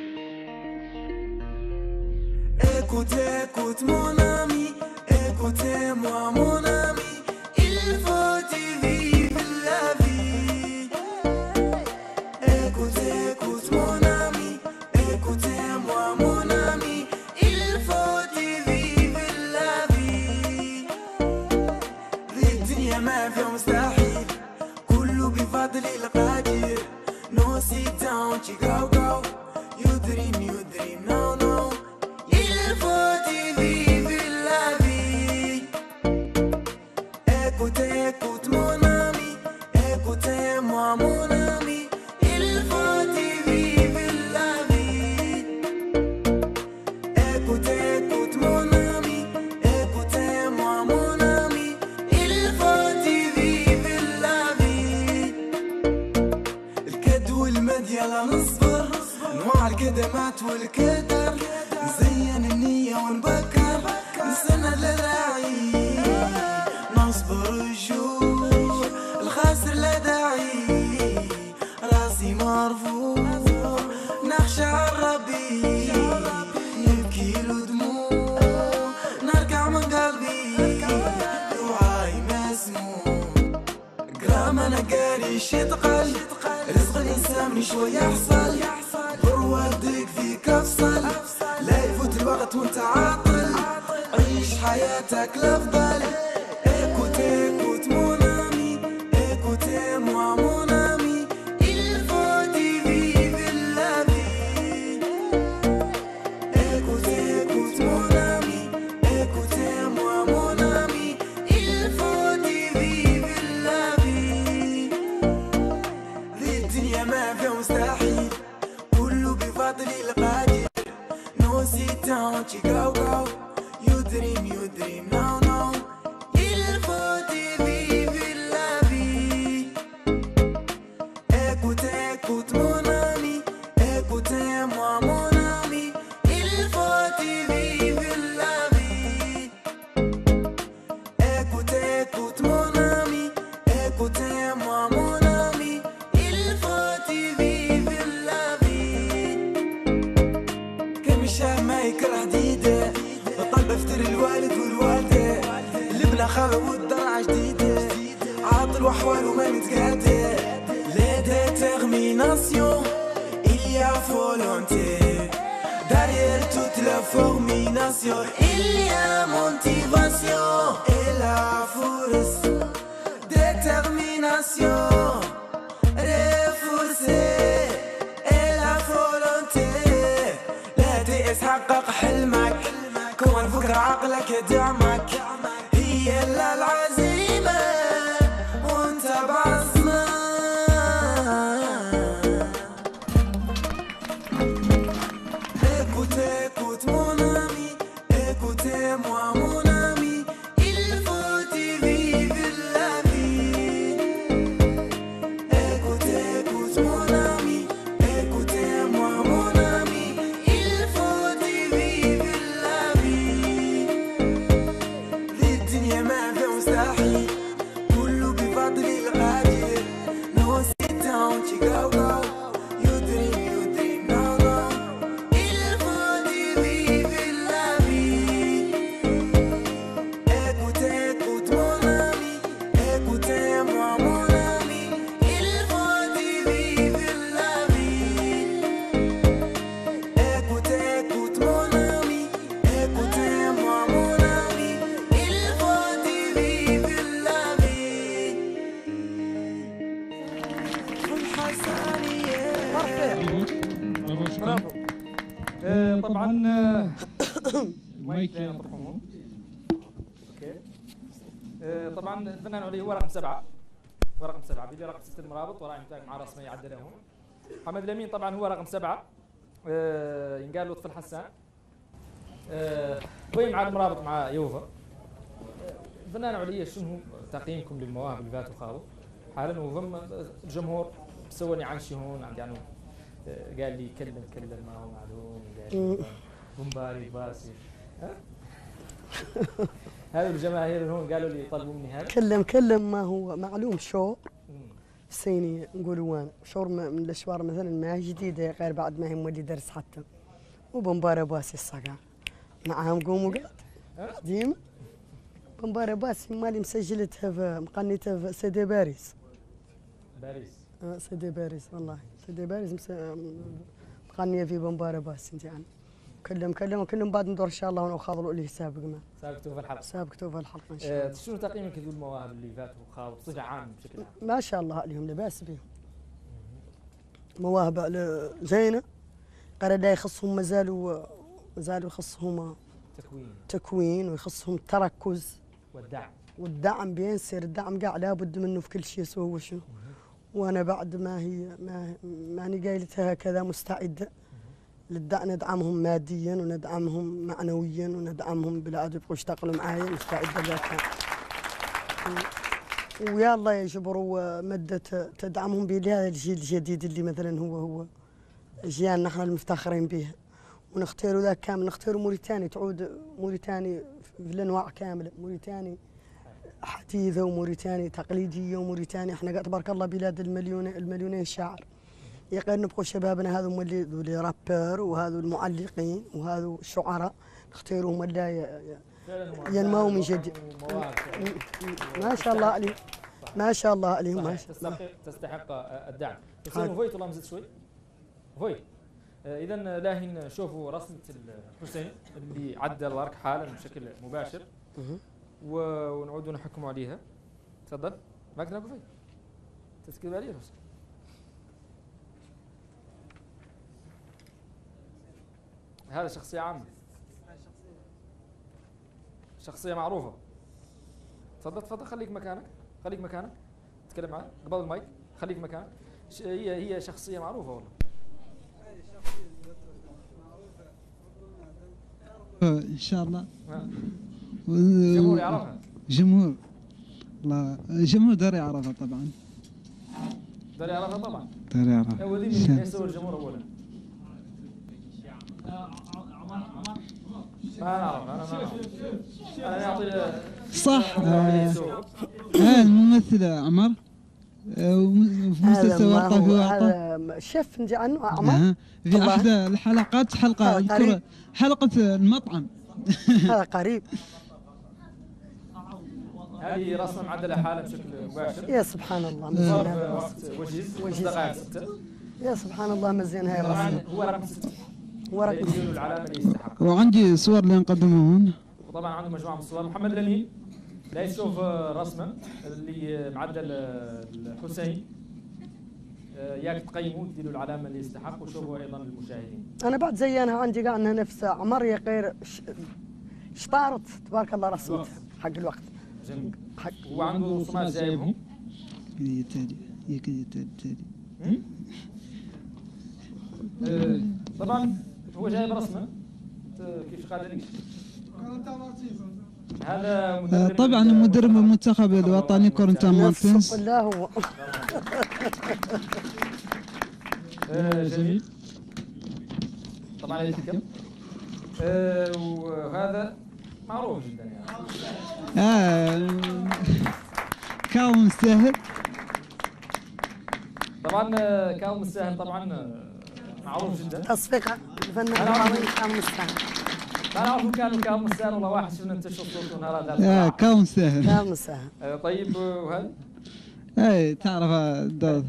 Écoutez, écoute mon ami, écoutez-moi mon ami, il faut y vivre la vie. Écoutez, écoute mon ami, écoutez-moi mon ami, il faut y vivre la vie. الدنيا ما فيها مستحيل كله بفضل القدير. No sit down, you go go. You dream, you dream, no no. Il faut y vivre la vie. Écoutez, écoute mon ami, écoutez-moi mon ami. Il faut y vivre la vie. Écoutez, écoute mon ami, écoutez-moi mon ami. Il faut y vivre la vie. يلا نصبر نوع القدمات والكدر نزين النية ونبكر نستنى للراعي نصبر الجوع الخاسر لا داعي راسي مرفوع نخشى الربي نبكي له دموع نركع من قلبي دعاي مسموع قرام انا قاري شتقل رزق الإنسان شوي يحصل بروادك فيك أفصل لا يفوت الوقت وانت عاطل عيش حياتك الأفضل. Écoutez, écoute mon ami, écoutez-moi mon ami, il faut y vivre la vie. Écoutez, écoute mon ami, écoutez-moi mon ami, il faut y vivre la vie. الدنيا ما فيها مستحيل كله بفضل القدير. No sit down, you go go. You dream, you dream, no no. Il faut y vivre la vie. Écoutez, écoute mon ami, écoutez-moi mon ami. Il faut y vivre la vie. Écoutez, écoute mon ami, écoutez-moi mon ami. Il faut y vivre la vie. كمشاه ما يكره ديده بطل بفتر الوالد والوالدة الابن خاوي والضرعة جديدة عاطل وحوال وما متقادة. La détermination, il y a volonté. Derrière toute la formation, il y a motivation. Et la force, détermination reforcée. Et la volonté لا تيأس حقق حلمك كون فكرة عقلك يدعمك هي إلا العزيمة وانت بعزمة. Écoutez, écoute mon ami, écoutez-moi mon ami, il faut y vivre la vie. Écoutez, écoute mon ami, écoutez-moi mon ami, il faut y vivre la vie. الدنيا ما فيها مستحيل كله بفضل القدير. No sit down, you go go. You dream, you dream, no no. Il faut y vivre la vie. Écoutez, écoute mon ami, écoutez-moi mon ami, il faut y vivre la vie. Écoutez, écoute mon ami, écoutez-moi mon ami, il faut y vivre la vie. الحسانية برافو. آه طبعا آه، المايك نطرحهم. اوكي. آه طبعا الفنان علي هو رقم سبعة هو رقم سبعة بيلي رقم ستة المرابط وراء انتاج مع رسمي يعدلهم. محمد الامين طبعا هو رقم سبعة آه ينقال لطفل حسان. آه وين مع المرابط مع يوفا. الفنان عليا شنو تقييمكم للمواهب اللي فاتوا خاضوا حالا وهم الجمهور سواني عن شي هون عندي عنه قال لي كلم كلم ما هو معلوم قال لي بومباري باسي ها هذا الجماهير اللي هون قالوا لي طلبوا مني هذا كلم كلم ما هو معلوم شور سيني نقولوا وانا شور من الاشوار مثلا ما هي جديده غير بعد ما هي مولي درس حتى وبومباري باسي الصقع معاهم قوموا قاعد قديمه بومباري باسي مالي مسجلتها في مقنيتها في سيدي باريس باريس اه سيدي باريس والله سيدي باريس مس... مقنيه في بومباري باسي انت يعني كلهم كلهم كلهم بعد ندور ان شاء الله ونخاضلوا اللي سابق ما سابقتوا في الحلقه سابقتوا في الحلقه ان شاء الله. أه شنو تقييمك لذو المواهب اللي فاتوا وخاضوا بصفه عامه بشكل عام؟ ما شاء الله عليهم لا باس بهم. مواهب زينه قال لا يخصهم مازالوا مازالوا يخصهم تكوين تكوين ويخصهم التركز والدعم والدعم بين سير الدعم قاع لابد منه في كل شيء سوى شنو. وانا بعد ما هي ما ماني قايلتها هكذا مستعده للدعم ندعمهم ماديا وندعمهم معنويا وندعمهم بلا يبقوا يشتغلوا معايا مستعده لك ويا الله يجبروا مده تدعمهم بهذا الجيل الجديد اللي مثلا هو هو اجيالنا احنا المفتخرين بها ونختاروا ذاك كامل نختاروا موريتاني تعود موريتاني في الانواع كامله موريتاني حديثه وموريتاني تقليديه وموريتاني احنا تبارك الله بلاد المليون المليونين شاعر يقدر نبقوا شبابنا هذو اللي اللي رابر وهذو المعلقين وهذو الشعراء نختاروهم اللي ينمو من جديد ما شاء الله عليهم ما شاء الله عليهم ما شاء الله تستحق الدعم. حسين فويت والله مزيد شوي فويت اذا لاهين نشوفوا رسمه الحسين اللي عدى الارك حالا بشكل مباشر ونعود نحكموا عليها. تفضل معك ابو فويت تسكب عليه بس هذا شخصية عامة شخصية معروفة. تفضل تفضل خليك مكانك خليك مكانك تكلم معي قبل المايك خليك مكانك. هي هي شخصية معروفة والله. ان شاء الله الجمهور يعرفها. جمهور الله الجمهور دار يعرفها طبعا دار يعرفها طبعا دار يعرفها. هو ذي اللي يسوي الجمهور اولا. ما نعرف انا ما نعرف انا نعطي صح اه الممثل عمر في مسلسل ورطه في ورطه شيف نجي عنه عمر في احد الحلقات حلقه حلقه المطعم هذا قريب. هذه رسمه معدله حاله بشكل مباشر. يا سبحان الله مزيان وقت وجيز وجيز يا سبحان الله مزيان هاي الرسمه. هو رقم ستة هو رقم ستة العلامه اللي يستحق. وعندي صور اللي نقدمها هون وطبعا عنده مجموعه من الصور. محمد الامين لا يشوف رسمه اللي معدل الحسين ياك تقيموا تديروا العلامه اللي يستحق وشوفوا ايضا المشاهدين. انا بعد زينها عندي قاع انها نفس عمر غير شطارت تبارك الله رسمتها حق الوقت. جميل. حق هو عنده رسومات جايبهم. هي تالي هي كذا تالي تالي. أه طبعا هو جايب رسمه كيف قال لي هذا مدرب طبعا المدرب المنتخب الوطني كورنتا مارتينز. لا هو جميل طبعا يتكلم وهذا معروف جدا يعني. اه كاوم سهل طبعا كاوم الساهل طبعا معروف جدا. تصفيق الفنان العظيم كاوم الساهل. ما نعرف كانوا كاوم الساهل والله واحد شفنا انت شفت صورته نهار هذا. اه كاوم سهل كاوم الساهل. طيب وهذا؟ اي تعرف الدور.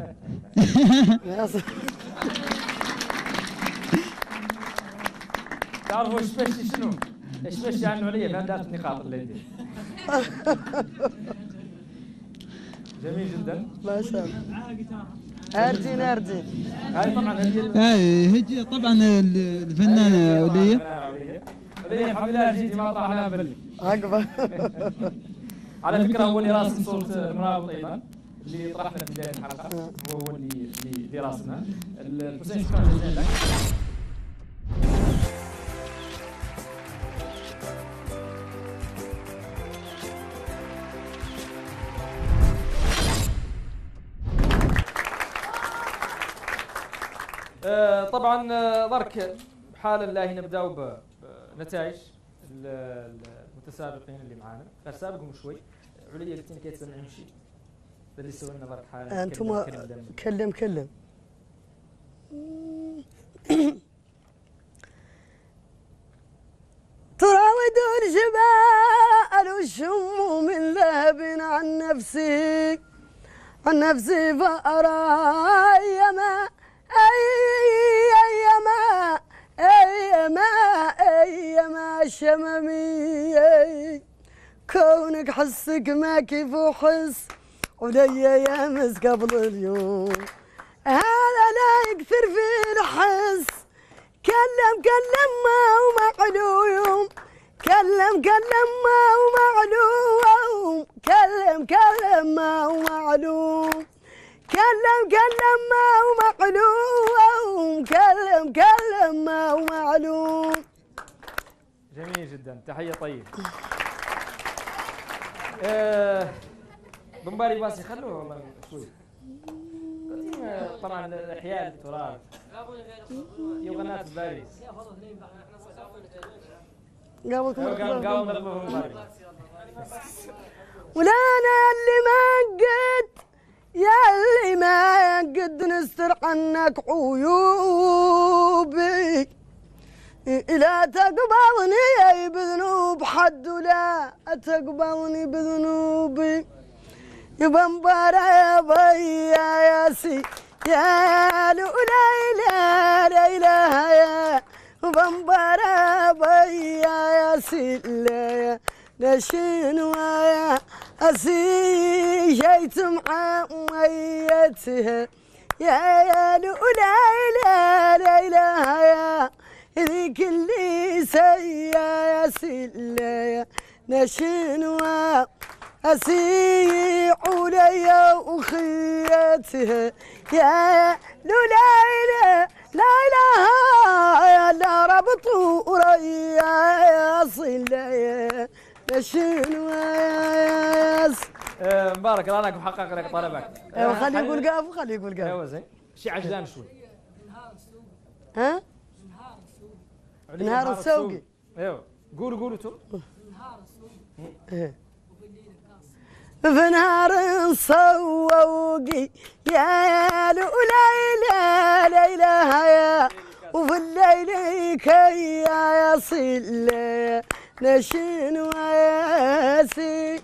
تعرفوا ايش بشي شنو؟ ايش بشي عنه عليا فهم ذات النقاط اللي عندي. جميل جدا. ما شاء الله. اردين اردين. هاي طبعا هاي هجي طبعا الفنانه وليه. وليه الحمد لله جيتي ما طلعنا بلي. عقبه. على فكره هو اللي راسم صوره المرابط ايضا اللي طرحنا في بدايه الحلقه هو اللي اللي راسمها. الحسين شكرا جزيلا لك. آه طبعا آه درك بحال الله نبداو بنتائج المتسابقين اللي معانا سابقهم شوي عليا قلت لك كيتسمع نمشي اللي سوى لنا درك حاله انتم كلم كلم تراود الجبال والشم من ذهب عن نفسي عن نفسي فأرى يما أيما أيما أيما الشمامي كونك حسك ما كيف حس وليا يامس قبل اليوم هذا لا يكثر في الحس كلم كلم ما ومعلوم كلم كلم ما ومعلوم كلم كلم ما ومعلوم كلم كلم ما ومعلوم كلم كلم ما ومعلوم. جميل جدا تحية طيبة. آه بنبالي باسي خلوه والله شوي. طبعا احياء التراث يغنى في باريس قابلكم قابلكم ولا انا اللي ما قد يا اللي ما قد نستر عنك عيوبي لا تقبلني بذنوب حد ولا تقبلني بذنوبي يبا مبارا يا ياسي يا لولا لا اله يا يبا مبارا يا ياسي لا نشين ويا أسي جيت مع ميتها يا يا لولا لا اله يا ذيك اللي سيا ياسي لا نشين ويا أسيع ليا وخيتها يا لولا إله لا إله إلا ربط وريا صلة يا نشين وياس. مبارك الله لك وحقق لك طلبك. ايوه خليه يقول قاف وخليه يقول قاف. ايوه زين. شي عجلان شوي. ها؟ نهار السوقي. ايوه قولوا قولوا تو. في نهار صووقي يا لولا لا لا اله يا وفي الليل كي يا صل نشين وياسي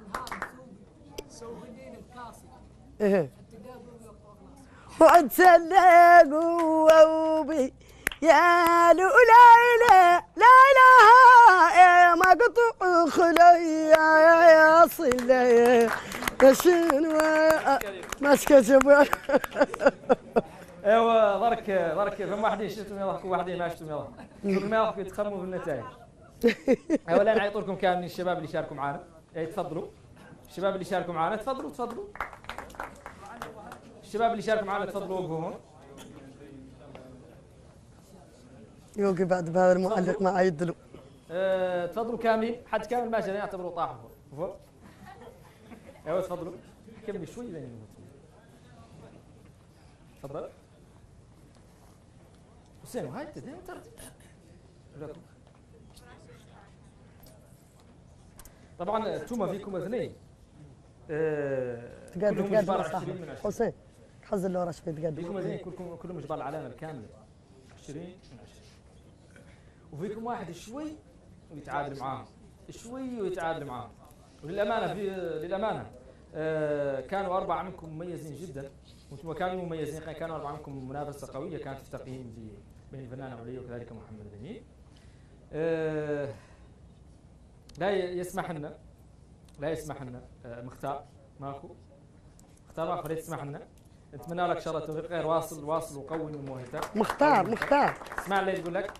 واتسلق ووبي يا لولا لا لا اله يا ما قطع خلي يا صلي نشين ماسكه جبل. ايوا درك درك فما واحدين شفتم يضحكوا واحدين ما شفتم يضحكوا كل ما يضحكوا يتخموا في النتائج. ايوا الان نعيط لكم كاملين الشباب اللي شاركوا معنا تفضلوا الشباب اللي شاركوا معنا تفضلوا تفضلوا الشباب اللي شاركوا معنا تفضلوا وقفوا هون. يوقف بعد بهذا المعلق ما عيدلوا. أه تفضلوا كاملين حد كامل ما جاء يعتبروا طاحوا فوق. ايوه تفضلوا كملي شوي لين يموت. تفضل. حسين وهاي تدين ترتيب. طبعا انتم فيكم اثنين. أه تقدم تقدم صاحبي حسين حز اللي ورا شوي تقدم. فيكم اثنين كلكم كلهم جبال العلامه الكامله. عشرين من عشرين. وفيكم واحد شوي ويتعادل معاهم شوي ويتعادل معاهم وللامانه في للامانه آه كانوا اربعه منكم مميزين جدا وانتم كانوا مميزين كانوا اربعه منكم منافسه قويه كانت في التقييم بين الفنانه عليا وكذلك محمد بنين. آه لا يسمح لنا لا يسمح لنا آه مختار ماكو مختار ماكو لا تسمح لنا نتمنى لك شر التوفيق غير واصل واصل وقوي من موهبتك. مختار مختار اسمع اللي يقول لك.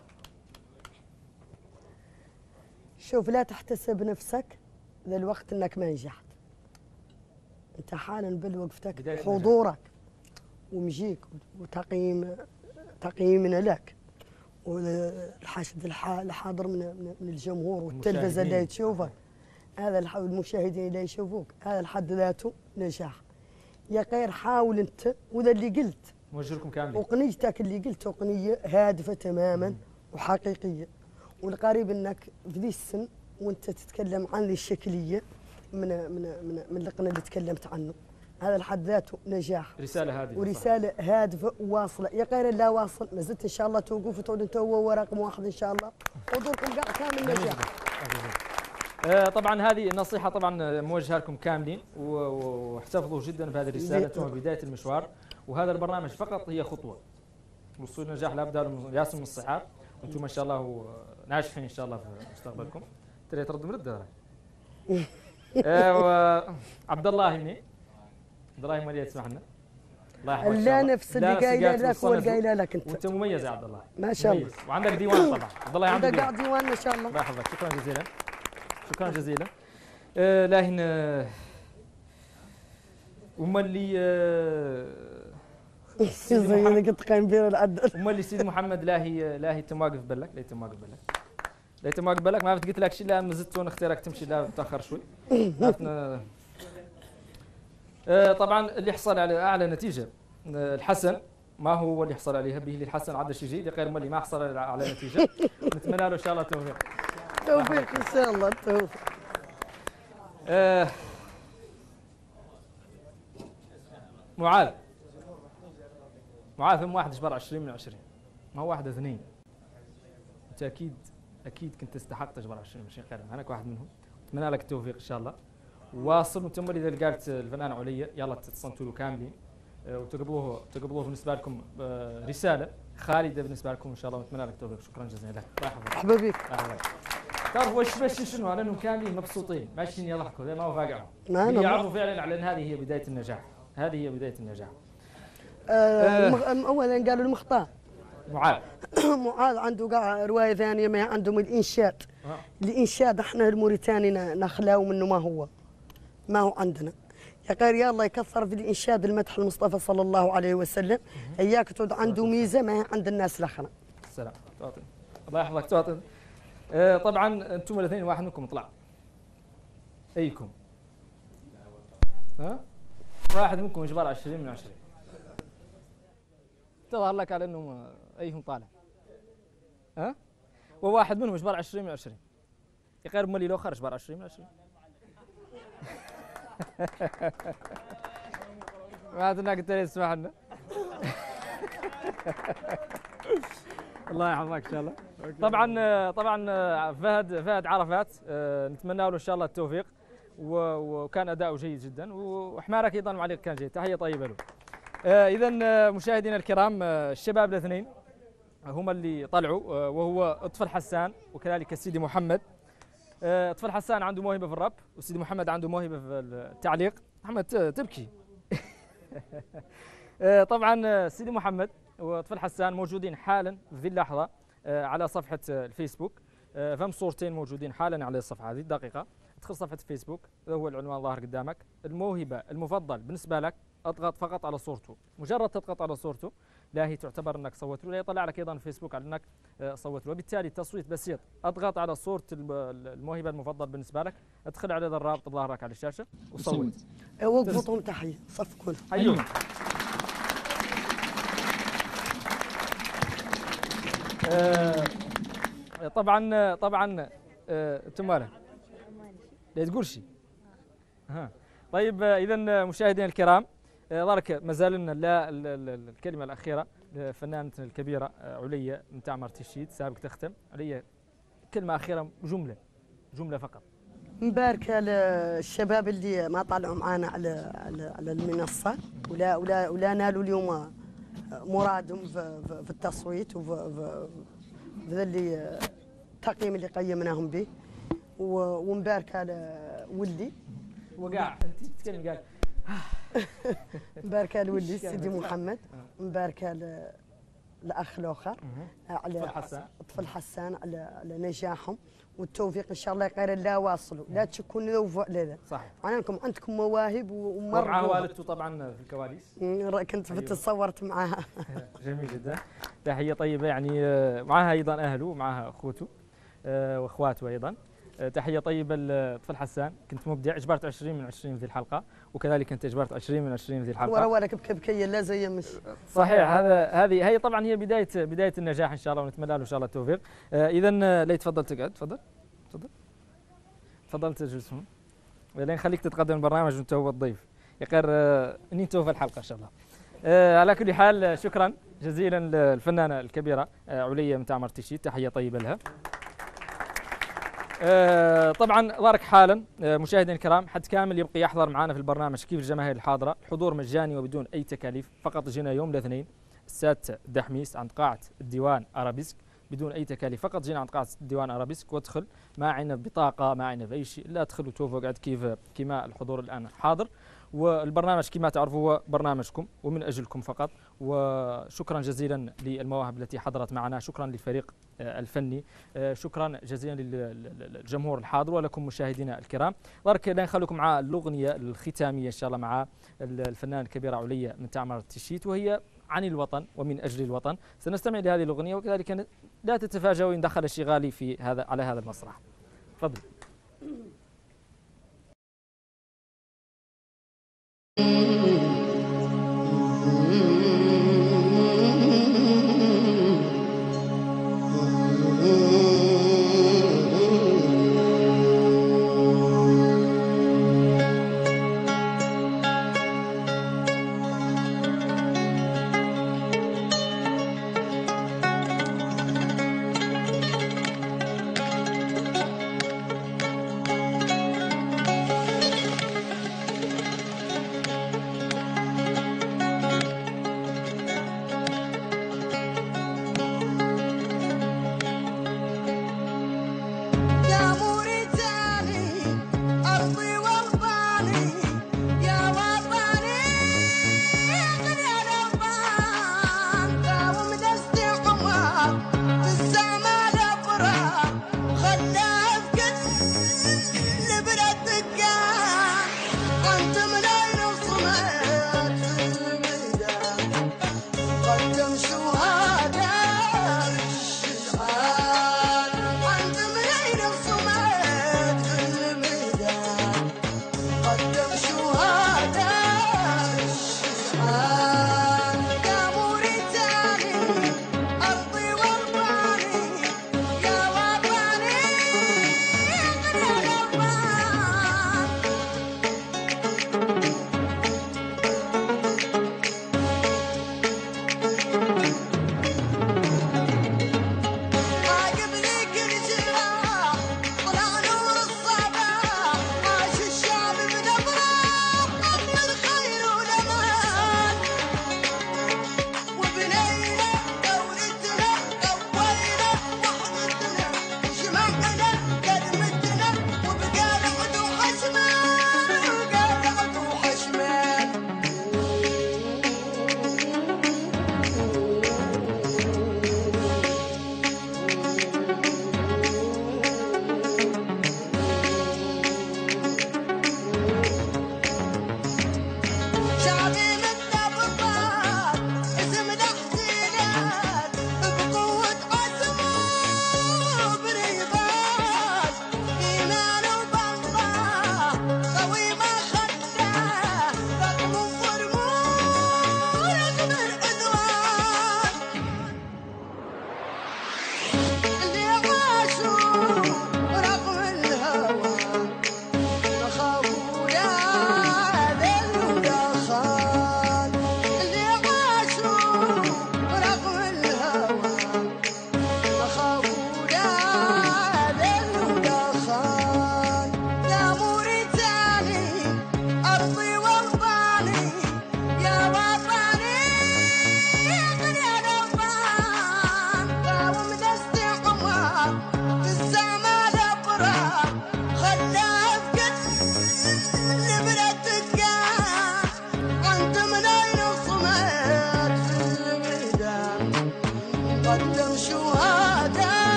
شوف لا تحتسب نفسك ذا الوقت انك ما نجحت. انت حالا بالوقفتك حضورك ومجيك وتقييم تقييمنا لك والحشد الحاضر من من الجمهور والتلفزه اللي تشوفك هذا المشاهدين اللي يشوفوك هذا الحد ذاته نجاح. يا غير حاول انت وذا اللي قلت موجه لكم كاملين. اغنيتك اللي قلت اغنيه هادفه تماما وحقيقيه، والقريب انك في ذي السن وانت تتكلم عن الشكليه من من من من اللقن اللي تكلمت عنه، هذا لحد ذاته نجاح. رساله هادفه ورساله هادفه وواصله، يا غير لا واصل ما زلت ان شاء الله توقف وتعود انت هو رقم واحد ان شاء الله، ودوركم قاع كامل نجاح. آه طبعا هذه النصيحه طبعا موجهه لكم كاملين، واحتفظوا جدا بهذه الرساله، انتم بدايه المشوار، وهذا البرنامج فقط هي خطوه وصول النجاح، لا بد ياسم من الصحاب، وانتم ما شاء الله ناجحين ان شاء الله في مستقبلكم. ترى ترد من الدار. آه عبد الله هنا، عبد الله ما يسمح لنا. الله يحفظك. لا نفس اللي قايله لك هو اللي قايله لك انت. وانت مميز يا عبد الله. ما شاء الله. وعندك ديوان طبعا. عبد الله عندك قاعد ديوان ما شاء الله. الله يحفظك، شكرا جزيلا. شكرا جزيلا. آه لاهن آه وما اللي آه زي انا كنت قايم بير العدل. وما اللي سيدي محمد لاهي لاهي انت واقف بالك، لا انت واقف بالك. لا انت واقف بالك، ما عرفت قلت لك شي لا مزدت ونختارك تمشي لا متاخر شوي. عرفنا. آه طبعا اللي حصل على اعلى نتيجه آه الحسن، ما هو اللي حصل عليها به الحسن عاد شي جيد، غير اللي ما حصل على نتيجه. نتمنى له ان شاء الله التوفيق. توفيق ان شاء الله التوفيق. آه معاذ معاذ هم واحد جبر عشرين من عشرين، ما هو واحد اثنين. انت اكيد اكيد كنت تستحق تجبر عشرين من عشرين، خير انا واحد منهم. اتمنى لك التوفيق ان شاء الله، واصل. وانتم اذا قالت الفنان عليا يلا تتصنتوا له كاملين وتقبلوه تقبلوه بالنسبه لكم رساله خالده بالنسبه لكم ان شاء الله، ونتمنى لك التوفيق. شكرا جزيلا لك. الله يحفظك. مرحبا بك. تعرفوا واش باش شنو؟ على انهم كاملين مبسوطين ماشيين يضحكوا، ما هو فاقعهم. ما أنا يعرفوا فعلا على ان هذه هي بدايه النجاح، هذه هي بدايه النجاح. آه آه اولا قالوا المختار معاذ معاذ عنده قاع روايه ثانيه ما عندهم الانشاد. آه. الانشاد احنا الموريتاني نخلاو منه، ما هو ما هو عندنا. يا غير يا الله يكثر في الانشاد المدح المصطفى صلى الله عليه وسلم، اياك تعود عنده ميزه ما هي عند الناس الاخرى. السلام تعطي. الله يحفظك تعطي. آه طبعا انتم الاثنين واحد منكم طلع. ايكم؟ ها؟ واحد منكم جبر عشرين من عشرين. تظهر لك على انه ايهم طالع. ها؟ وواحد منهم جبر عشرين من عشرين. غير مولي لو خرج جبر عشرين من عشرين. ما عاد قلت لي اسمح لنا. الله يحفظك ان شاء الله. طبعا طبعا فهد فهد عرفات نتمنى له ان شاء الله التوفيق، وكان اداؤه جيد جدا، وحمارك ايضا معلق كان جيد، تحيه طيبه له. اذا مشاهدينا الكرام، الشباب الاثنين هم اللي طلعوا، وهو طفل حسان وكذلك سيدي محمد. طفل حسان عنده موهبه في الراب، وسيدي محمد عنده موهبه في التعليق. محمد تبكي. طبعا سيدي محمد وطفل حسان موجودين حالا في ذي اللحظه على صفحه الفيسبوك، فهم صورتين موجودين حالا على الصفحه هذه الدقيقه. ادخل صفحه الفيسبوك، هذا هو العنوان ظاهر قدامك. الموهبه المفضل بالنسبه لك اضغط فقط على صورته، مجرد تضغط على صورته لا هي تعتبر انك صوت له، لا يطلع لك ايضا الفيسبوك على انك صوت له، وبالتالي تصويت بسيط. اضغط على صوره الموهبه المفضل بالنسبه لك، ادخل على هذا الرابط الظاهر لك على الشاشه وصوت. وقفوا تحيه صفقوا. ايوه. آه طبعا طبعا انتم مالك؟ لا تقول شيء. ها طيب اذا مشاهدينا الكرام، ظهرك ما زال لنا لا الكلمه الاخيره لفنانتنا الكبيره عليا من تعمر تشيد، سابق تختم. عليا كلمه اخيره، جمله جمله فقط. مباركه للشباب اللي ما طلعوا معنا على على, على المنصه ولا ولا ولا نالوا اليوم مرادهم في, في التصويت وفي ذا اللي التقييم اللي قيمناهم به. ومباركه لولدي وقاع انت تتكلم قاعد. مباركه لولدي سيدي محمد، مباركه الاخ الاخر على طفل حسان طفل حسان على على نجاحهم والتوفيق ان شاء الله. غير لا واصلوا، لا تشكوا ذوفوا لذا. صح. عنكم عندكم مواهب ومره. ومع والدته طبعا في الكواليس. كنت أيوه. تصورت معها. جميل جدا. تحيه طيبه يعني، معها ايضا اهله ومعها اخوته واخواته ايضا. تحية طيبة لطفل حسان، كنت مبدع، اجبرت عشرين من عشرين في ذي الحلقة، وكذلك أنت اجبرت عشرين من عشرين في ذي الحلقة. ورا ورا كبكبكية لا زي مش صحيح. هذا هذه هي طبعا هي بداية بداية النجاح إن شاء الله، ونتمنى له إن شاء الله التوفيق. آه إذا ليه تفضل تقعد، تفضل تفضل تفضل تجلس هون، لين خليك تتقدم البرنامج وأنت هو الضيف يقر آه إني توفى الحلقة إن شاء الله. آه على كل حال شكرا جزيلا للفنانة الكبيرة آه عليا من تعمر تشيت، تحية طيبة لها. آه طبعا ظهرك حالا آه مشاهدينا الكرام، حد كامل يبقي يحضر معنا في البرنامج كيف الجماهير الحاضرة، الحضور مجاني وبدون أي تكاليف، فقط جينا يوم الاثنين السادسة دحميس عند قاعة الديوان أرابيسك بدون أي تكاليف، فقط جينا عند قاعة الديوان أرابيسك وادخل، ما عندنا بطاقة ما عندنا بأي شيء، لا ادخل وتوفوا قاعد كيف كما الحضور الآن حاضر. والبرنامج كما تعرفوا هو برنامجكم ومن أجلكم فقط، وشكرا جزيلا للمواهب التي حضرت معنا، شكرا للفريق الفني، شكرا جزيلا للجمهور الحاضر ولكم مشاهدينا الكرام. برك لا نخليكم مع الأغنية الختامية إن شاء الله مع الفنان الكبيرة عليا من تعمر تشيت، وهي عن الوطن ومن أجل الوطن. سنستمع لهذه الأغنية، وكذلك لا تتفاجئوا إن دخل الشغالي في هذا على هذا المسرح. تفضل.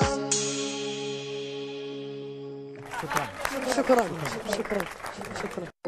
شكرا شكرا شكرا